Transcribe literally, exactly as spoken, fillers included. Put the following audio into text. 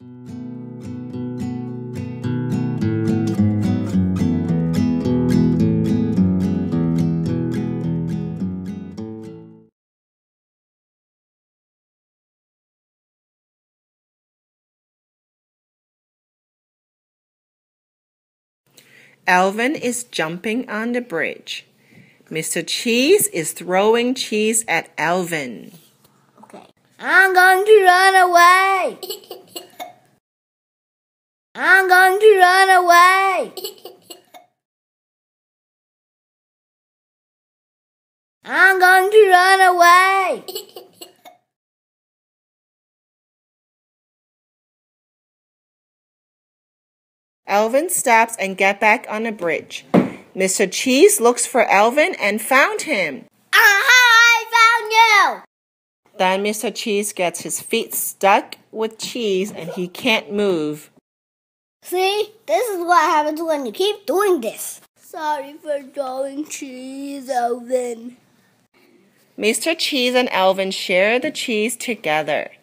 Alvin is jumping on the bridge. Mister Cheese is throwing cheese at Alvin. Okay. I'm going to run away. I'm going to run away. I'm going to run away. Alvin stops and gets back on the bridge. Mister Cheese looks for Alvin and found him. Aha! I found you! Then Mister Cheese gets his feet stuck with cheese and he can't move. See, this is what happens when you keep doing this. Sorry for throwing cheese, Alvin. Mister Cheese and Alvin share the cheese together.